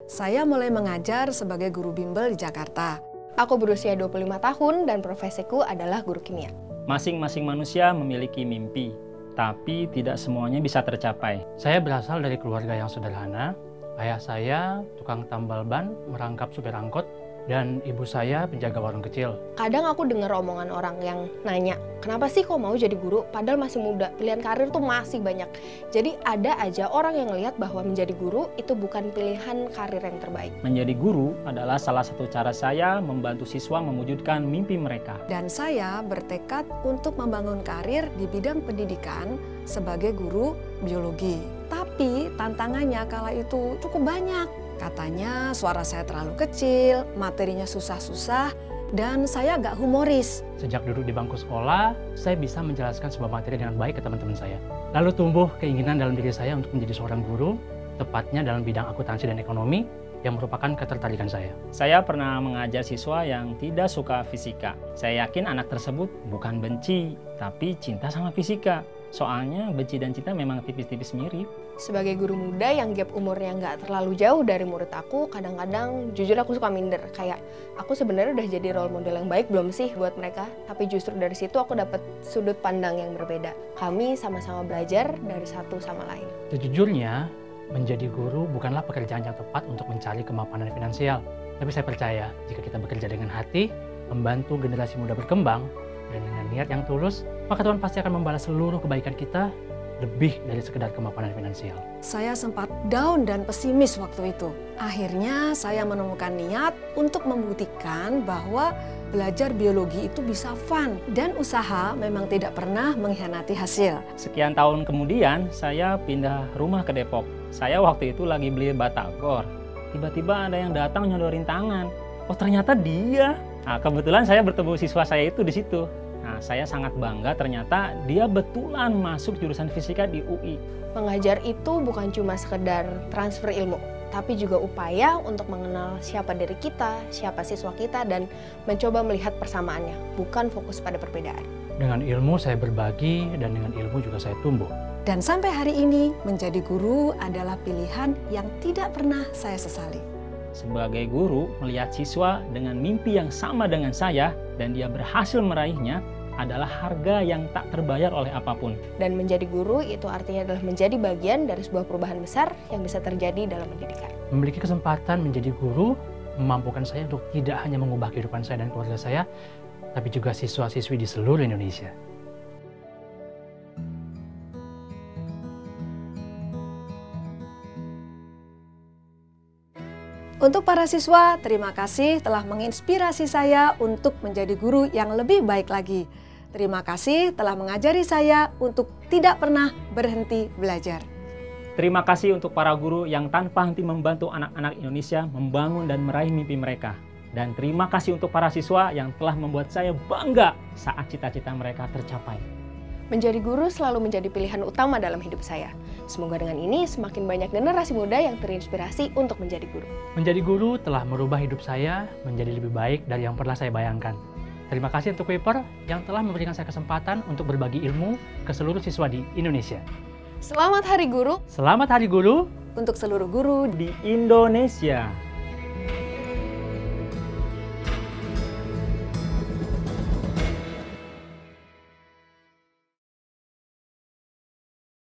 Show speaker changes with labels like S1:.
S1: Saya mulai mengajar sebagai guru bimbel di Jakarta.
S2: Aku berusia 25 tahun dan profesiku adalah guru kimia.
S3: Masing-masing manusia memiliki mimpi, tapi tidak semuanya bisa tercapai.
S4: Saya berasal dari keluarga yang sederhana. Ayah saya tukang tambal ban, merangkap supir angkot, dan ibu saya penjaga warung kecil.
S2: Kadang aku dengar omongan orang yang nanya, kenapa sih kok mau jadi guru? Padahal masih muda, pilihan karir tuh masih banyak. Jadi ada aja orang yang ngelihat bahwa menjadi guru itu bukan pilihan karir yang terbaik.
S3: Menjadi guru adalah salah satu cara saya membantu siswa mewujudkan mimpi mereka.
S1: Dan saya bertekad untuk membangun karir di bidang pendidikan sebagai guru biologi. Tapi tantangannya kala itu cukup banyak. Katanya suara saya terlalu kecil, materinya susah-susah, dan saya agak humoris.
S4: Sejak duduk di bangku sekolah, saya bisa menjelaskan sebuah materi dengan baik ke teman-teman saya. Lalu tumbuh keinginan dalam diri saya untuk menjadi seorang guru, tepatnya dalam bidang akuntansi dan ekonomi, yang merupakan ketertarikan saya.
S3: Saya pernah mengajar siswa yang tidak suka fisika. Saya yakin anak tersebut bukan benci, tapi cinta sama fisika. Soalnya benci dan cinta memang tipis-tipis mirip.
S2: Sebagai guru muda yang gap umurnya nggak terlalu jauh dari murid aku, kadang-kadang jujur aku suka minder. Kayak, aku sebenarnya udah jadi role model yang baik belum sih buat mereka? Tapi justru dari situ aku dapat sudut pandang yang berbeda. Kami sama-sama belajar dari satu sama lain.
S4: Sejujurnya, menjadi guru bukanlah pekerjaan yang tepat untuk mencari kemapanan finansial. Tapi saya percaya, jika kita bekerja dengan hati, membantu generasi muda berkembang, dan dengan niat yang tulus, maka Tuhan pasti akan membalas seluruh kebaikan kita lebih dari sekedar kemapanan finansial.
S1: Saya sempat down dan pesimis waktu itu. Akhirnya saya menemukan niat untuk membuktikan bahwa belajar biologi itu bisa fun dan usaha memang tidak pernah mengkhianati hasil.
S3: Sekian tahun kemudian, saya pindah rumah ke Depok. Saya waktu itu lagi beli batagor. Tiba-tiba ada yang datang nyodorin tangan. Oh, ternyata dia. Nah, kebetulan saya bertemu siswa saya itu di situ. Nah, saya sangat bangga ternyata dia betulan masuk jurusan fisika di UI.
S2: Mengajar itu bukan cuma sekedar transfer ilmu, tapi juga upaya untuk mengenal siapa diri kita, siapa siswa kita, dan mencoba melihat persamaannya, bukan fokus pada perbedaan.
S4: Dengan ilmu saya berbagi, dan dengan ilmu juga saya tumbuh.
S1: Dan sampai hari ini, menjadi guru adalah pilihan yang tidak pernah saya sesali.
S3: Sebagai guru, melihat siswa dengan mimpi yang sama dengan saya dan dia berhasil meraihnya adalah harga yang tak terbayar oleh apapun.
S2: Dan menjadi guru itu artinya adalah menjadi bagian dari sebuah perubahan besar yang bisa terjadi dalam pendidikan.
S4: Memiliki kesempatan menjadi guru memampukan saya untuk tidak hanya mengubah kehidupan saya dan keluarga saya, tapi juga siswa-siswi di seluruh Indonesia.
S1: Untuk para siswa, terima kasih telah menginspirasi saya untuk menjadi guru yang lebih baik lagi. Terima kasih telah mengajari saya untuk tidak pernah berhenti belajar.
S3: Terima kasih untuk para guru yang tanpa henti membantu anak-anak Indonesia membangun dan meraih mimpi mereka. Dan terima kasih untuk para siswa yang telah membuat saya bangga saat cita-cita mereka tercapai.
S2: Menjadi guru selalu menjadi pilihan utama dalam hidup saya. Semoga dengan ini semakin banyak generasi muda yang terinspirasi untuk menjadi guru.
S4: Menjadi guru telah merubah hidup saya menjadi lebih baik dari yang pernah saya bayangkan. Terima kasih untuk Kuiper yang telah memberikan saya kesempatan untuk berbagi ilmu ke seluruh siswa di Indonesia.
S2: Selamat Hari Guru.
S4: Selamat Hari Guru
S1: Untuk seluruh guru
S3: Di Indonesia.